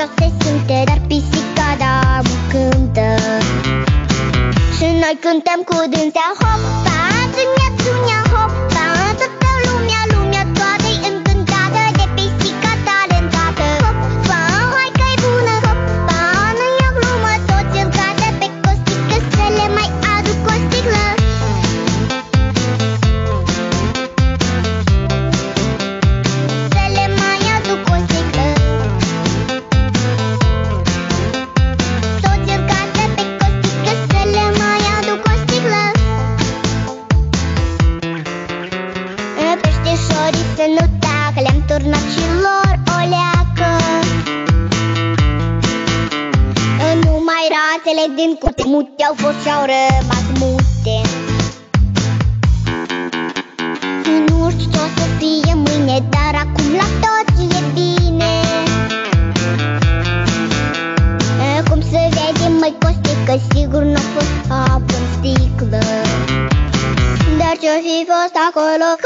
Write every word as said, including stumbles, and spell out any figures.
se simte, dar pisica da nu cântă. Și noi cântăm cu dânsea. Hopa, țunia, țunia, hopa, toată lumea, lumea toată-i încântată de pisica talentată. Hopa, hai că-i bună, hopa, nu e o glumă, toți în cadă pe costică, să le mai aduc o sticlă. Să le mai aduc o sticlă. Toți în cadă pe costică, să le mai aduc o sticlă. Peștișorii să nu tacă, le-am turnat și lor o leacă. Numai rațele din curte mute au fost și-au rămas mute. Nu știu ce o să fie mâine, dar acum la toți e bine. Cum să vede, măi Costică, sigur n-a fost apă în sticlă. Dar ce-o fi fost acolo?